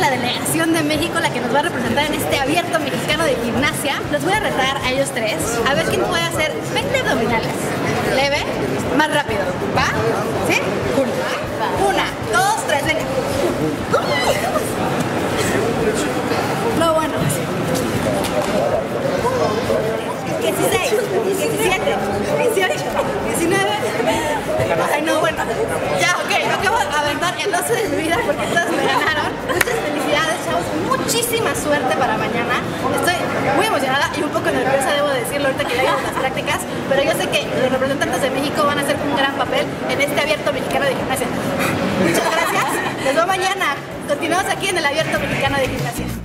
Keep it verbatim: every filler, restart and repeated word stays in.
la delegación de México la que nos va a representar en este abierto mexicano de gimnasia. Los voy a retar a ellos tres, a ver quién puede hacer veinte abdominales. Leve, más rápido, ¿va? ¿Sí? Una, Una dos, tres, venga. No, bueno. dieciséis, diecisiete, dieciocho, diecinueve. Ay, no, bueno. Ya, ok, me acabo de aventar el oso de mi vida porque todos me ganaron. Muchas felicidades, chavos. Muchísima suerte para mañana. Estoy muy emocionada y un poco nerviosa, debo decirlo, ahorita que ya llevo las prácticas. Pero yo sé que los representantes de México van a hacer un gran papel en este abierto mexicano de gimnasia. Muchas gracias. Nos vemos mañana. Continuamos aquí en el abierto mexicano de gimnasia.